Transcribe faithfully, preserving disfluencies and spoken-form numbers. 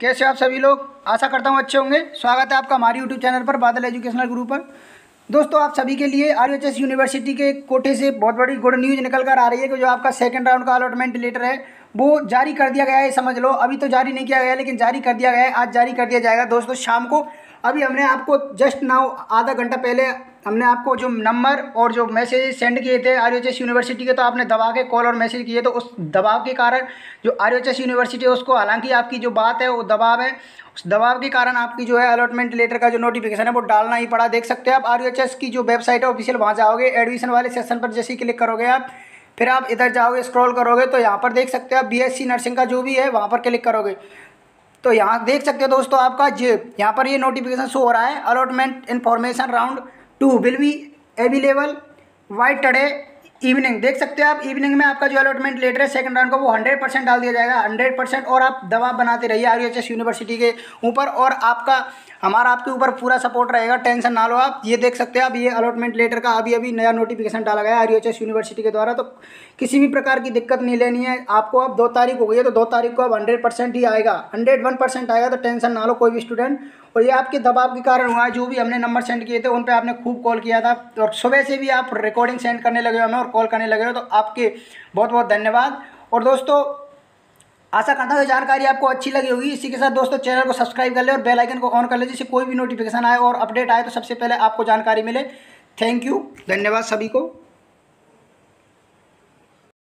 कैसे आप सभी लोग? आशा करता हूँ अच्छे होंगे। स्वागत है आपका हमारे यूट्यूब चैनल पर, बादल एजुकेशनल गुरु पर। दोस्तों, आप सभी के लिए आरएचएस यूनिवर्सिटी के कोटे से बहुत बड़ी गुड न्यूज़ निकल कर आ रही है कि जो आपका सेकंड राउंड का अलॉटमेंट लेटर है वो जारी कर दिया गया है। समझ लो, अभी तो जारी नहीं किया गया है लेकिन जारी कर दिया गया है। आज जारी कर दिया जाएगा दोस्तों शाम को। अभी हमने आपको जस्ट नाउ आधा घंटा पहले हमने आपको जो नंबर और जो मैसेज सेंड किए थे आरएचएस यूनिवर्सिटी के, तो आपने दबा के कॉल और मैसेज किए, तो उस दबाव के कारण जो आरएचएस यूनिवर्सिटी है उसको, हालांकि आपकी जो बात है वो दबाव है, उस दबाव के कारण आपकी जो है अलॉटमेंट लेटर का जो नोटिफिकेशन है वो डालना ही पड़ा। देख सकते हैं आप आरएचएस की जो वेबसाइट है ऑफिशियल, वहाँ जाओगे एडमिशन वाले सेक्शन पर जैसे ही क्लिक करोगे आप, फिर आप इधर जाओगे स्क्रॉल करोगे तो यहाँ पर देख सकते हो आप बीएससी नर्सिंग का जो भी है वहाँ पर क्लिक करोगे तो यहाँ देख सकते हो दोस्तों आपका जे यहाँ पर ये नोटिफिकेशन शो हो रहा है। Allotment information round two will be available by today evening. देख सकते हैं आप इवनिंग में आपका जो अलॉटमेंट लेटर है सेकंड राउंड का वो हंड्रेड परसेंट डाल दिया जाएगा, हंड्रेड परसेंट। और आप दबाव बनाते रहिए आरएचएस यूनिवर्सिटी के ऊपर, और आपका हमारा आपके ऊपर पूरा सपोर्ट रहेगा, टेंशन ना लो आप। ये देख सकते हैं आप, ये अलॉटमेंट लेटर का अभी अभी नया नोटिफिकेशन डाला गया है आरएचएस यूनिवर्सिटी के द्वारा, तो किसी भी प्रकार की दिक्कत नहीं लेनी है आपको। अब दो तारीख हो गई है तो दो तारीख को अब हंड्रेड परसेंट ही आएगा, हंड्रेड वन परसेंट आएगा, तो टेंशन ना लो कोई भी स्टूडेंट। और ये आपके दबाव के कारण हुआ है, जो भी हमने नंबर सेंड किए थे उन पे आपने खूब कॉल किया था, और सुबह से भी आप रिकॉर्डिंग सेंड करने लगे हो हमें और कॉल करने लगे हो, तो आपके बहुत बहुत धन्यवाद। और दोस्तों, आशा करता हूँ ये जानकारी आपको अच्छी लगी होगी। इसी के साथ दोस्तों चैनल को सब्सक्राइब कर ले और बेल आइकन को ऑन कर ले, जिससे कोई भी नोटिफिकेशन आए और अपडेट आए तो सबसे पहले आपको जानकारी मिले। थैंक यू, धन्यवाद सभी को।